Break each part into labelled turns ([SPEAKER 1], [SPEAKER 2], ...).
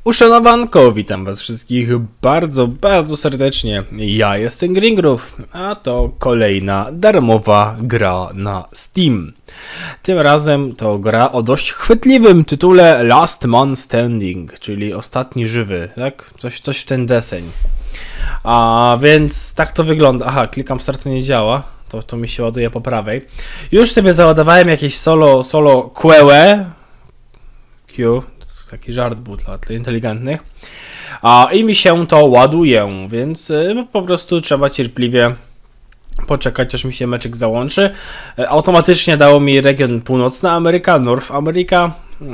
[SPEAKER 1] Uszanowanko, witam was wszystkich bardzo serdecznie. Ja jestem Gringrów, a to kolejna darmowa gra na Steam. Tym razem to gra o dość chwytliwym tytule Last Man Standing, czyli ostatni żywy, tak? Coś w ten deseń. A więc tak to wygląda. Aha, klikam start, to nie działa. To mi się ładuje po prawej. Już sobie załadowałem jakieś solo QE. Q. Taki żart był dla inteligentnych. I mi się to ładuje, więc po prostu trzeba cierpliwie poczekać, aż mi się meczek załączy. Automatycznie dało mi region Północna Ameryka, North America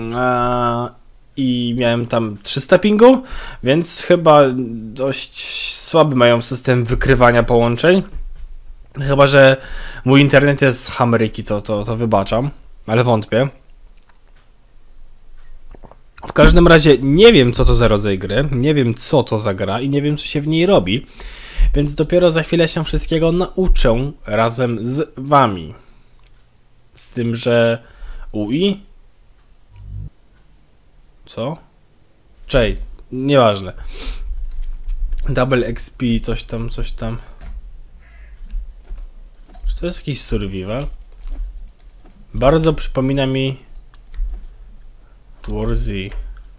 [SPEAKER 1] i miałem tam 300 pingu, więc chyba dość słaby mają system wykrywania połączeń. Chyba że mój internet jest z Ameryki, to wybaczam, ale wątpię. W każdym razie nie wiem, co to za rodzaj gry, nie wiem, co to za gra i nie wiem, co się w niej robi, więc dopiero za chwilę się wszystkiego nauczę razem z wami. Z tym, że UI? Co? Czej, nieważne. Double XP, coś tam. Czy to jest jakiś survival? Bardzo przypomina mi Warzy.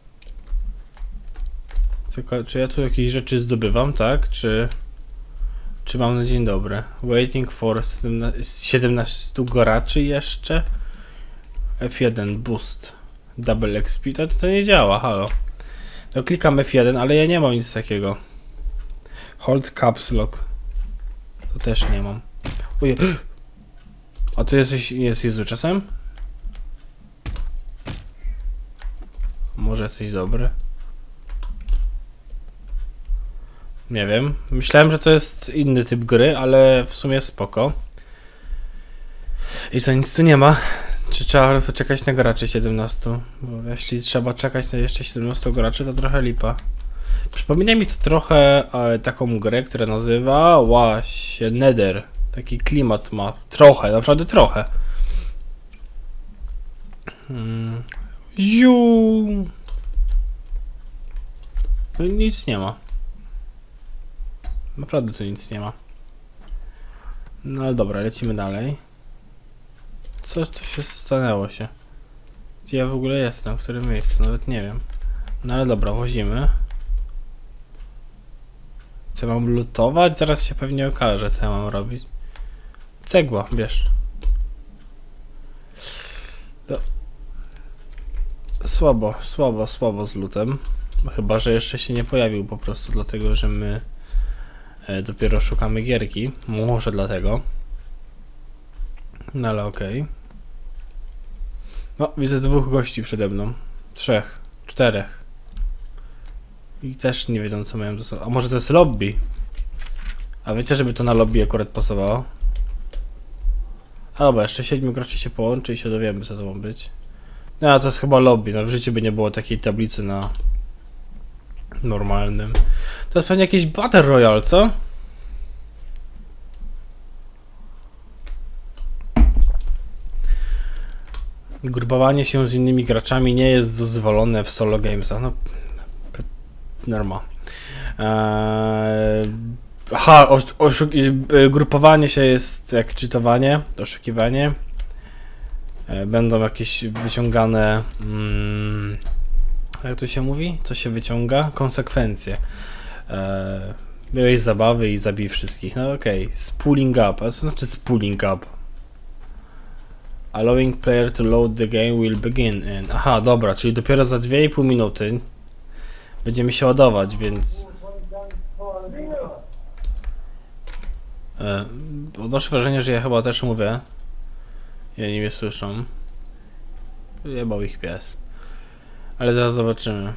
[SPEAKER 1] Czy ja tu jakieś rzeczy zdobywam, tak? Czy mam na dzień dobry? Waiting for 17 graczy jeszcze? F1 boost. Double XP. To nie działa, halo. To klikam F1, ale ja nie mam nic takiego. Hold caps lock. To też nie mam. Ojej. A tu jest zły czasem? Może jesteś dobry? Nie wiem. Myślałem, że to jest inny typ gry, ale w sumie spoko. I co, nic tu nie ma? Czy trzeba po prostu czekać na graczy 17? Bo jeśli trzeba czekać na jeszcze 17 graczy, to trochę lipa. Przypomina mi to trochę taką grę, która nazywa się Nether. Taki klimat ma. Trochę, naprawdę trochę. Ziu. No nic nie ma. Naprawdę tu nic nie ma. No ale dobra, lecimy dalej. Coś tu się stanęło się. Gdzie ja w ogóle jestem? W którym miejscu? Nawet nie wiem. No ale dobra, wozimy. Co mam lutować? Zaraz się pewnie okaże, co ja mam robić. Cegła, bierz. No. Słabo z lutem. Chyba że jeszcze się nie pojawił po prostu dlatego, że my dopiero szukamy gierki. Może dlatego. No ale okej. No, widzę 2 gości przede mną. 3, 4. I też nie wiedzą, co mają ze sobą. A może to jest lobby? A wiecie, żeby to na lobby akurat pasowało? A dobra, jeszcze 7 graczy się połączy i się dowiemy, co to ma być. No, to jest chyba lobby. No, w życiu by nie było takiej tablicy na normalnym. To jest pewnie jakiś Battle Royale, co? Grupowanie się z innymi graczami nie jest dozwolone w solo gamesach. No, norma. Grupowanie się jest jak czytowanie, oszukiwanie. Będą jakieś wyciągane... jak to się mówi? Co się wyciąga? Konsekwencje. Miałeś zabawy i zabij wszystkich. No okej. Spooling up. A co znaczy spooling up? Allowing player to load the game will begin in... Aha, dobra, czyli dopiero za 2,5 minuty będziemy się ładować, więc... Odnoszę wrażenie, że ja chyba też mówię. I oni mnie słyszą. Jebał ich pies. Ale zaraz zobaczymy.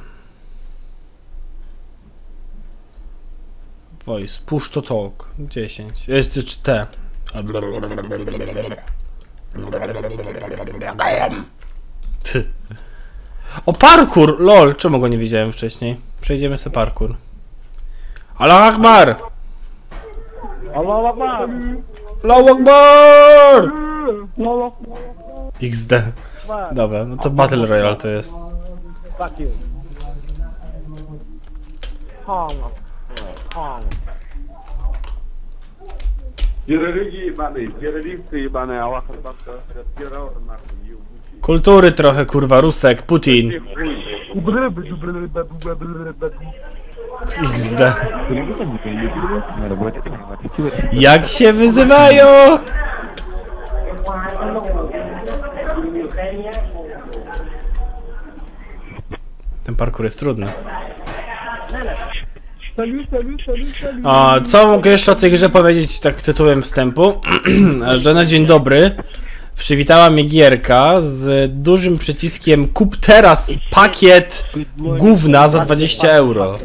[SPEAKER 1] Voice, push to talk. 10. Jest T. O, parkour! Lol, czemu go nie widziałem wcześniej? Przejdziemy sobie parkour. Allahu Akbar!
[SPEAKER 2] Allahu Akbar!
[SPEAKER 1] Allahu Akbar! XD. Dobra, no to Battle Royale to jest.
[SPEAKER 2] Fuck you. Kong. Kong.
[SPEAKER 1] Kultury trochę, kurwa, Rusek, Putin. XD. Jak się wyzywają? Ten parkour jest trudny. A co mogę jeszcze o tej grze powiedzieć tak tytułem wstępu? Że na dzień dobry przywitała mnie gierka z dużym przyciskiem kup teraz pakiet gówna za 20 euro.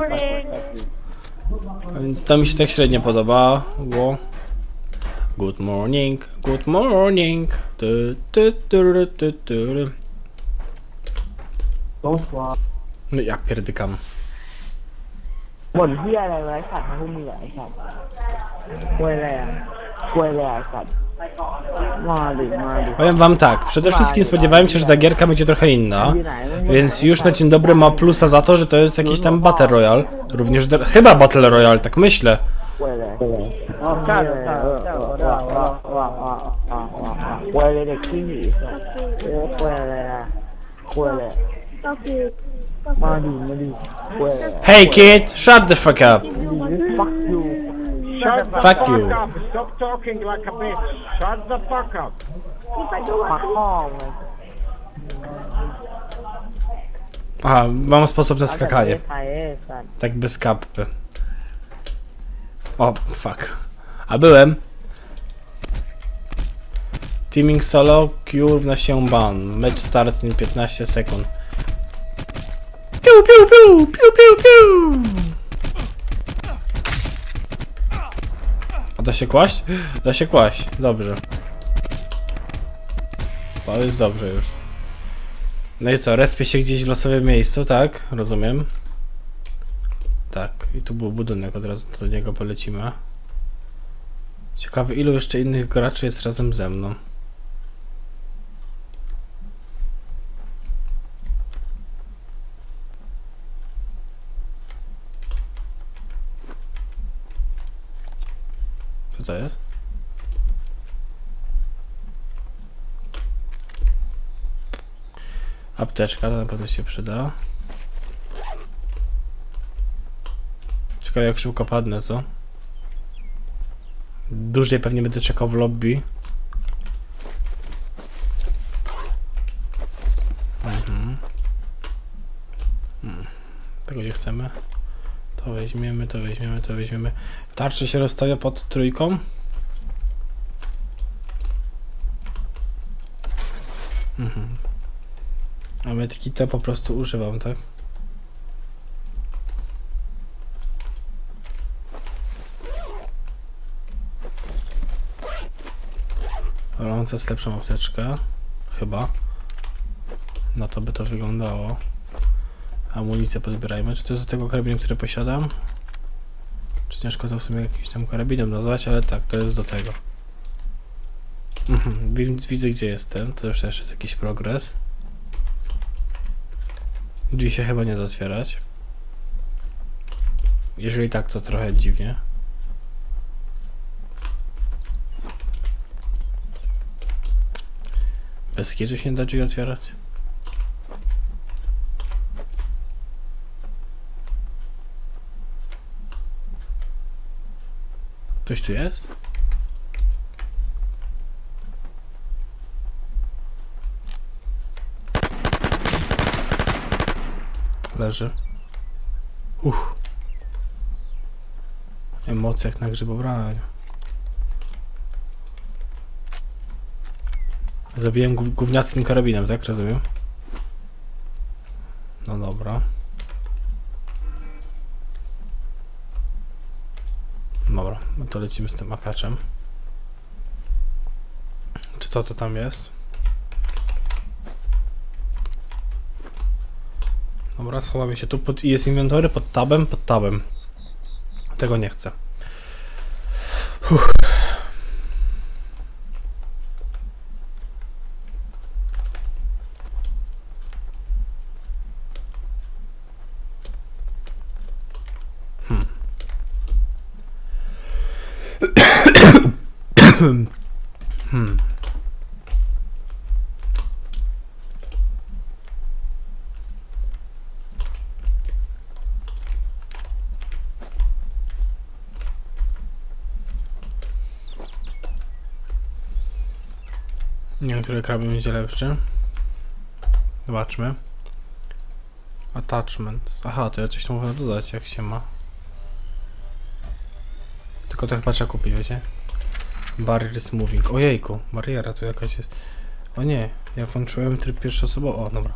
[SPEAKER 1] Więc to mi się tak średnio podobało. Good morning, good morning. No ja pierdykam.
[SPEAKER 2] บ่นเหี้ยอะไรไว้สัตว์พวกมึงไอ้สัตว์กล้วยอะไรอ่ะกล้วยอะไรสัตว์มาดิมาดิ
[SPEAKER 1] Powiem wam tak, przede wszystkim spodziewałem się, że ta gierka będzie trochę inna, więc już na dzień dobry ma plusa za to, że to jest jakiś tam Battle Royale, również chyba Battle Royale, tak myślę.
[SPEAKER 2] กล้วยอะไรกล้วยอะไรเด็กขี้หนีสัตว์กล้วยอะไรอ่ะกล้วยอะไรมาดิกล้วยอะไร
[SPEAKER 1] Hey kid, shut the fuck up.
[SPEAKER 2] fuck you
[SPEAKER 3] Shut the
[SPEAKER 1] Fuck
[SPEAKER 3] fuck
[SPEAKER 1] you.
[SPEAKER 3] up! Stop talking like a bitch! Shut the fuck up!
[SPEAKER 2] ปักห้องเลย
[SPEAKER 1] Aha, mam sposób na skakanie,
[SPEAKER 2] ไทยสัตว์
[SPEAKER 1] tak bez kapy. O, fuck. A byłem. Teaming solo, Q równa się ban. Mecz start in 15 sekund. Piu, piu, piu, piu, piu, piu. A da się kłaść? Da się kłaść, dobrze. To jest dobrze już. No i co, respię się gdzieś w losowym miejscu, tak? Rozumiem. Tak, i tu był budynek, od razu do niego polecimy. Ciekawe, ilu jeszcze innych graczy jest razem ze mną. Co to jest? Apteczka, to na pewno się przyda. Ciekawe jak szybko padnę, co? Dłużej pewnie będę czekał w lobby. Tego nie chcemy. To weźmiemy, to weźmiemy, to weźmiemy. Tarczy się rozstawia pod trójką. A medkita po prostu używam, tak? Mam teraz lepszą apteczkę. Chyba. No to by to wyglądało. Amunicję pozbierajmy. Czy to jest do tego karabinu, który posiadam? Czy ciężko to w sumie jakimś tam karabinem nazwać, ale tak, to jest do tego. Więc widzę gdzie jestem. To już też jest jakiś progres. Drzwi się chyba nie da otwierać. Jeżeli tak, to trochę dziwnie. Bez kitu się nie da drzwi otwierać. Ktoś tu jest? Leży. Emocje jak na grzybobraniu. Zabiłem gówniackim karabinem, tak? Rozumiem? No dobra. Dobra, no to lecimy z tym akaczem. Czy co to tam jest? Dobra, schowamy się tu pod... Jest inwentory pod tabem, pod tabem. Tego nie chcę. Nie wiem, który karabin będzie lepszy. Zobaczmy. Attachments. Aha, to ja coś tu można dodać, jak się ma. Tylko to chyba trzeba kupić, wiecie? Barrier is moving. Ojejku, bariera tu jakaś jest. O nie, ja włączyłem tryb pierwszoosobowy. O, dobra.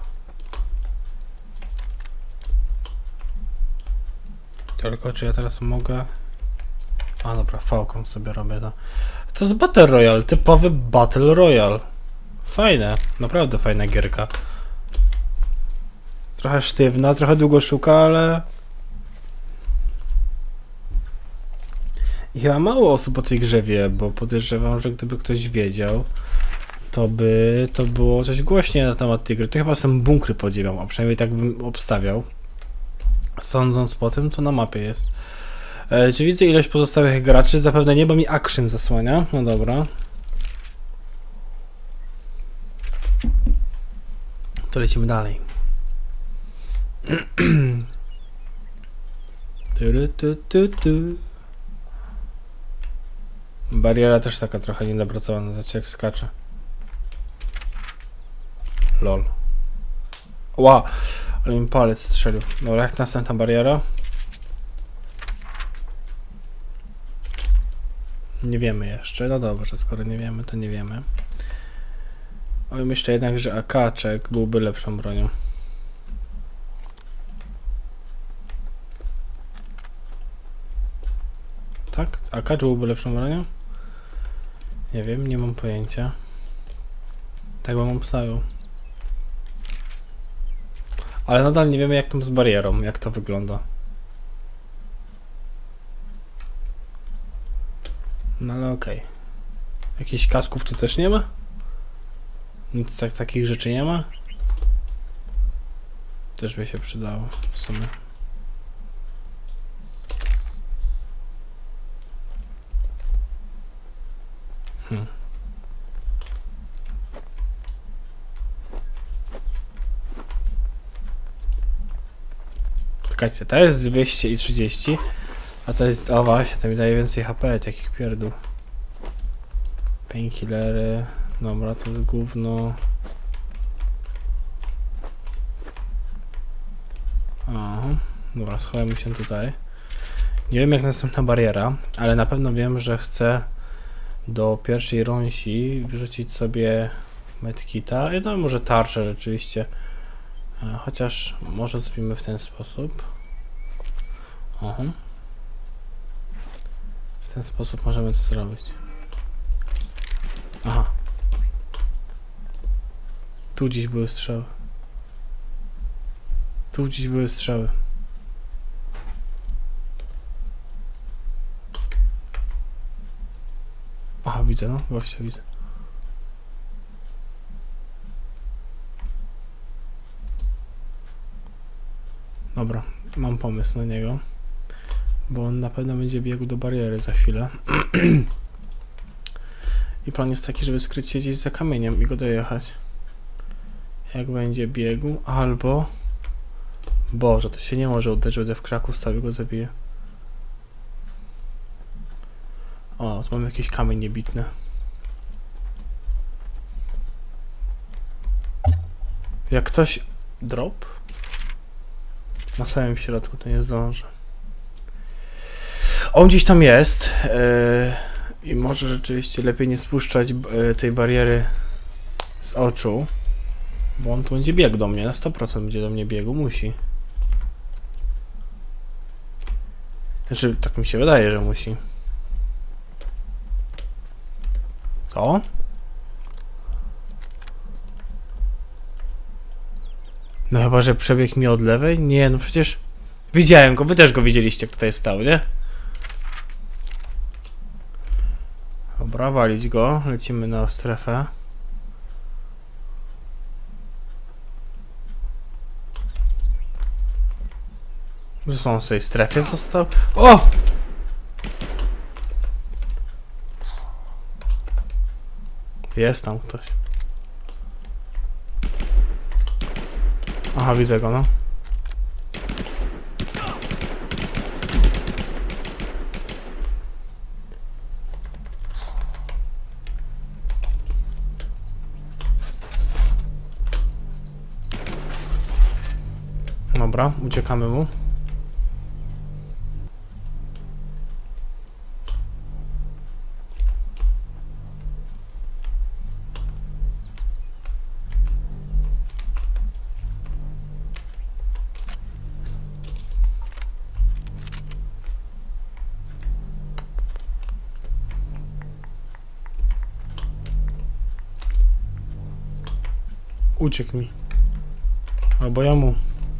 [SPEAKER 1] Tylko czy ja teraz mogę... A dobra, V-ką sobie robię to. To jest Battle Royale, typowy Battle Royale. Fajne, naprawdę fajna gierka. Trochę sztywna, trochę długo szuka, ale... I chyba mało osób o tej grze wie, bo podejrzewam, że gdyby ktoś wiedział, to by to było coś głośniej na temat tej gry. To chyba sam bunkry podziwiam, a przynajmniej tak bym obstawiał. Sądząc po tym, to na mapie jest. Czy widzę ilość pozostałych graczy? Zapewne nie, bo mi action zasłania. No dobra. To lecimy dalej. Bariera też taka trochę niedopracowana, znaczy jak skacze. Lol. Wow, ale mi palec strzelił. Dobra, jak następna bariera? Nie wiemy jeszcze. No dobrze, skoro nie wiemy, to nie wiemy. Oj, myślę jednak, że AK-czek byłby lepszą bronią. Tak? AK byłby lepszą bronią? Nie wiem, nie mam pojęcia. Tak bym obstawiał. Ale nadal nie wiemy, jak tam z barierą, jak to wygląda. No ale okej. Jakichś kasków tu też nie ma? Nic takich rzeczy nie ma? Też by się przydało w sumie. Czekajcie, to jest 230, a to jest, o właśnie, to mi daje więcej HP, takich pierdół. Painkillery, dobra, to jest gówno. Aha, dobra, schowajmy się tutaj. Nie wiem jak następna bariera, ale na pewno wiem, że chcę do pierwszej rąsi wyrzucić sobie medkita i no może tarczę rzeczywiście. Chociaż może zrobimy w ten sposób. Aha. W ten sposób możemy to zrobić. Aha. Tu gdzieś były strzały. Tu gdzieś były strzały. Aha, widzę, no. Właśnie widzę. Dobra, mam pomysł na niego. Bo on na pewno będzie biegł do bariery za chwilę. I plan jest taki, żeby skryć się gdzieś za kamieniem i go dojechać. Jak będzie biegł, albo... Boże, to się nie może udać, że w kraku stawił, go zabije. O, tu mam jakiś kamień niebitny. Jak ktoś... Drop? Na samym środku to nie zdążę. On gdzieś tam jest i może rzeczywiście lepiej nie spuszczać tej bariery z oczu, bo on tu będzie biegł do mnie, na 100% będzie do mnie biegł, musi. Znaczy, tak mi się wydaje, że musi. To? No chyba, że przebiegł mi od lewej? Nie, no przecież widziałem go, wy też go widzieliście, jak tutaj stał, nie? Dobra, walić go, lecimy na strefę. Zresztą on w tej strefie został. O! Jest tam ktoś. Aha, widzę go, no. Dobra, uciekamy mu. Uciekł mi. Albo ja mu.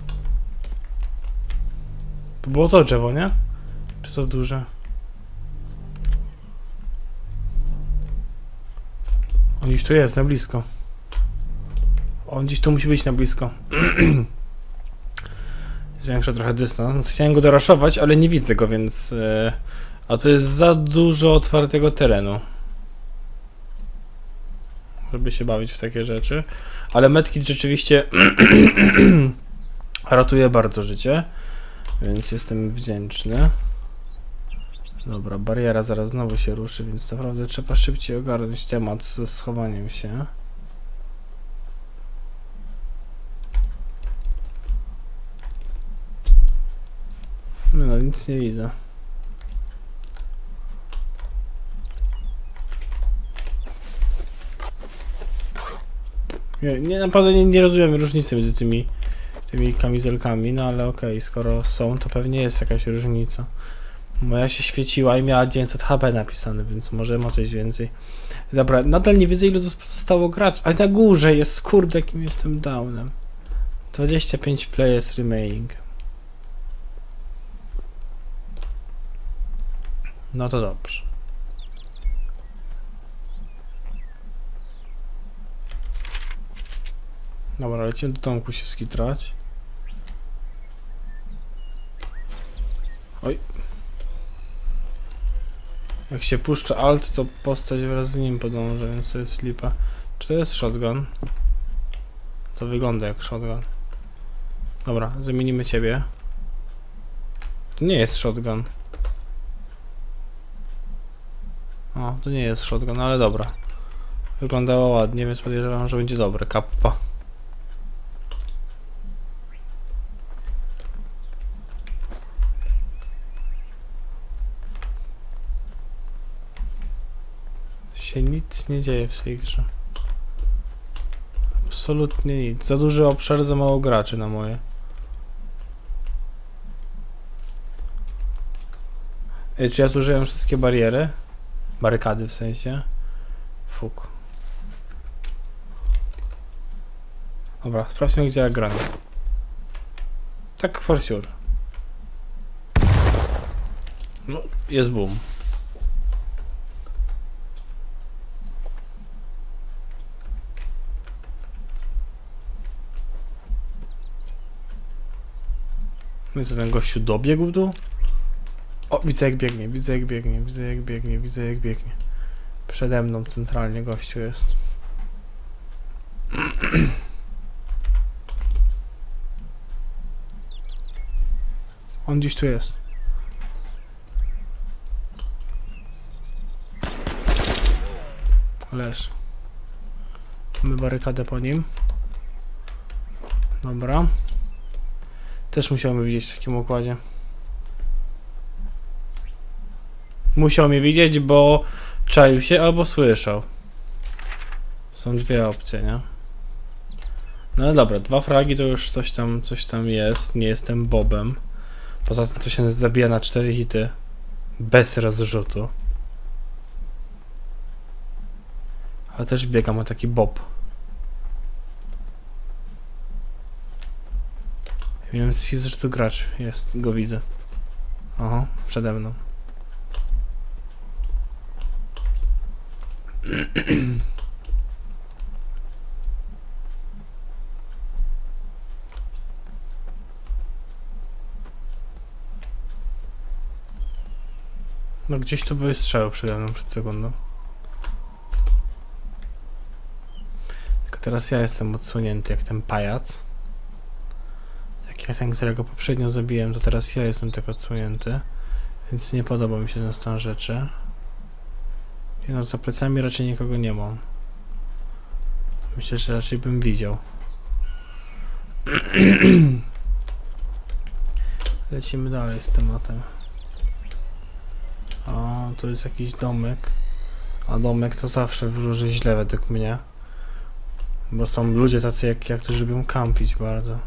[SPEAKER 1] To było to drzewo, nie? Czy to duże? On gdzieś tu jest, na blisko. On gdzieś tu musi być na blisko. Zwiększa trochę dystans. Chciałem go doraszować, ale nie widzę go, więc... A to jest za dużo otwartego terenu, żeby się bawić w takie rzeczy. Ale medkit rzeczywiście ratuje bardzo życie, więc jestem wdzięczny. Dobra, bariera zaraz znowu się ruszy, więc naprawdę trzeba szybciej ogarnąć temat ze schowaniem się. No, nic nie widzę. Nie, naprawdę nie rozumiem różnicy między tymi kamizelkami, no ale okej, skoro są, to pewnie jest jakaś różnica. Moja się świeciła i miała 900 HP napisane, więc może ma coś więcej. Dobra, nadal nie wiedzę, ile zostało graczy, ale na górze jest, kurde, jakim jestem downem. 25 players remaining. No to dobrze. Dobra, lecimy do domku się skitrać. Oj. Jak się puszcza alt, to postać wraz z nim podąża, więc to jest lipa. Czy to jest shotgun? To wygląda jak shotgun. Dobra, zamienimy ciebie. To nie jest shotgun. O, to nie jest shotgun, ale dobra. Wyglądało ładnie, więc podejrzewam, że będzie dobre. Kappa. Się nic nie dzieje w tej grze. Absolutnie nic. Za duży obszar, za mało graczy na moje. Ej, czy ja zużyłem wszystkie bariery? Barykady w sensie. Fuk. Dobra, sprawdźmy, gdzie ja granat. Tak for sure. No, jest boom. No i co, ten gościu dobiegł tu? O, widzę jak biegnie, widzę jak biegnie, widzę jak biegnie, widzę jak biegnie. Przede mną centralnie gościu jest. On gdzieś tu jest. Leż. Mamy barykadę po nim. Dobra. Też musiał mnie widzieć w takim układzie. Musiał mnie widzieć, bo czaił się albo słyszał. Są dwie opcje, nie? No dobra, 2 fragi to już coś tam jest. Nie jestem Bobem. Poza tym to się zabija na 4 hity. Bez rozrzutu. Ale też biegam o taki Bob. Więc widzę, że tu gracz jest. Go widzę. Aha, przede mną. No gdzieś tu były strzały przede mną przed sekundą. teraz ja jestem odsłonięty jak ten pajac. Tak jak ten, którego poprzednio zabiłem, to teraz ja jestem tak odsłonięty. Więc nie podoba mi się ten stan rzeczy. I no, za plecami raczej nikogo nie mam. Myślę, że raczej bym widział. Lecimy dalej z tematem. O, tu jest jakiś domek. A domek to zawsze wróży źle według mnie. Bo są ludzie tacy jak ja, którzy lubią kampić bardzo.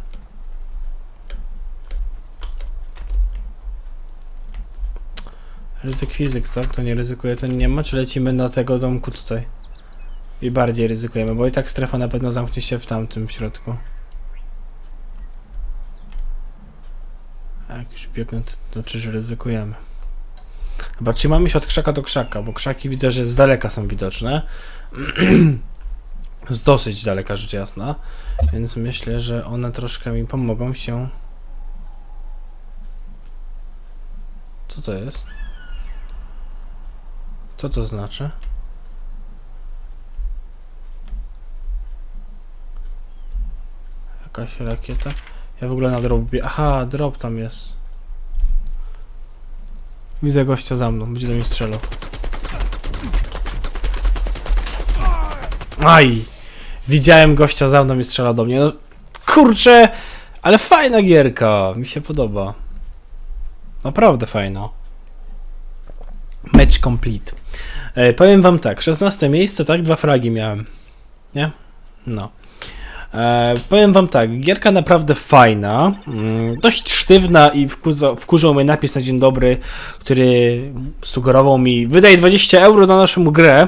[SPEAKER 1] Ryzyk fizyk, co? Kto nie ryzykuje, ten nie ma? Czy lecimy na tego domku tutaj? I bardziej ryzykujemy, bo i tak strefa na pewno zamknie się w tamtym w środku. A jak już biegnę, to znaczy, że ryzykujemy. Chyba trzymamy się od krzaka do krzaka, bo krzaki widzę, że z daleka są widoczne. Z dosyć daleka, rzecz jasna. Więc myślę, że one troszkę mi pomogą się... Co to jest? Co to znaczy? Jakaś rakieta? Ja w ogóle na drop... Aha, drop tam jest. Widzę gościa za mną, będzie do mnie strzelał. Aj! Widziałem gościa za mną i strzela do mnie. No, kurczę! Ale fajna gierka! Mi się podoba. Naprawdę fajna. Match complete. Powiem wam tak, 16 miejsce, tak? 2 fragi miałem. Nie? No. Powiem wam tak, gierka naprawdę fajna, dość sztywna i wkurzał mnie napis na dzień dobry, który sugerował mi: wydaj 20 euro na naszą grę.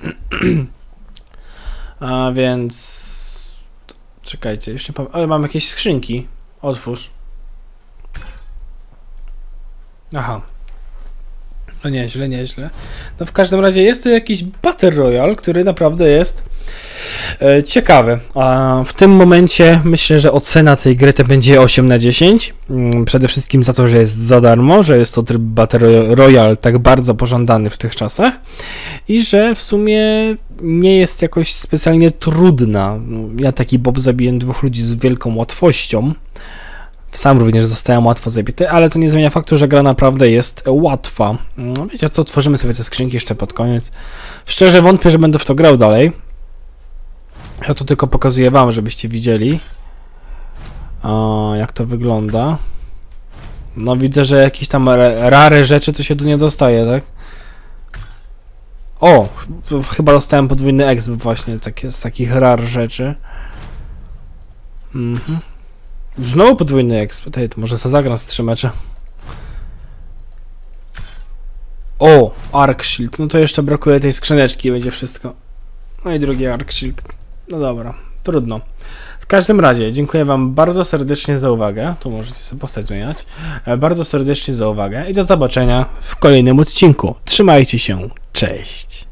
[SPEAKER 1] A więc... Czekajcie, już nie pamiętam, ale mam jakieś skrzynki. Otwórz. Aha. No nieźle, nieźle. No w każdym razie jest to jakiś Battle Royale, który naprawdę jest ciekawy. A w tym momencie myślę, że ocena tej gry to będzie 8 na 10. Przede wszystkim za to, że jest za darmo, że jest to tryb Battle Royale tak bardzo pożądany w tych czasach i że w sumie nie jest jakoś specjalnie trudna. Ja taki Bob zabiłem 2 ludzi z wielką łatwością. Sam również zostałem łatwo zabity, ale to nie zmienia faktu, że gra naprawdę jest łatwa. No, wiecie co, otworzymy sobie te skrzynki jeszcze pod koniec. Szczerze wątpię, że będę w to grał dalej. Ja to tylko pokazuję wam, żebyście widzieli, jak to wygląda. No widzę, że jakieś tam rare rzeczy to się tu nie dostaje, tak? O! Chyba dostałem podwójny exp właśnie z takich rar rzeczy. Znowu podwójny exp. Może sobie zagram z 3 mecze. O! Arc Shield. No to jeszcze brakuje tej skrzyneczki i będzie wszystko. No i drugi Arc Shield. No dobra, trudno. W każdym razie, dziękuję wam bardzo serdecznie za uwagę. Tu możecie sobie postać zmieniać. Bardzo serdecznie za uwagę i do zobaczenia w kolejnym odcinku. Trzymajcie się. Cześć!